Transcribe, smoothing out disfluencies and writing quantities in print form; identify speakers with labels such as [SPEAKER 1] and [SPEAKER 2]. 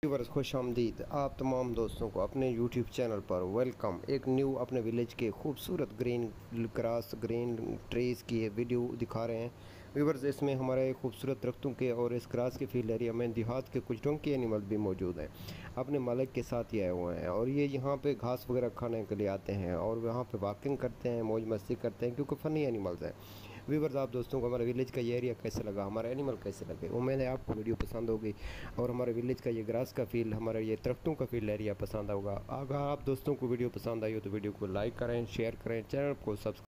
[SPEAKER 1] Viewers खुश आमदीद आप तमाम दोस्तों को अपने यूट्यूब चैनल पर वेलकम। एक न्यू अपने विलेज के खूबसूरत ग्रीन ग्रास ग्रीन ट्रीज़ की वीडियो दिखा रहे हैं व्यूअर्स। इसमें हमारे खूबसूरत दरख्तों के और इस ग्रास के फील्ड एरिया में देहात के कुछ डोंकी एनिमल भी मौजूद हैं। अपने मालिक के साथ ही आए हुए हैं और ये यहाँ पे घास वगैरह खाने के लिए आते हैं और वहाँ पे वॉकिंग करते हैं, मौज मस्ती करते हैं क्योंकि फ़नी एनिमल्स हैं। व्यूअर्स आप दोस्तों को हमारे विलेज का ये एरिया कैसे लगा, हमारा एनिमल कैसे लगे, उम्मीद है आपको वीडियो पसंद होगी और हमारे विलेज का ये ग्रास का फील्ड, हमारे ये दरख्तों का फील्ड एरिया पसंद होगा। अगर आप दोस्तों को वीडियो पसंद आई हो तो वीडियो को लाइक करें, शेयर करें, चैनल को सब्सक्राइब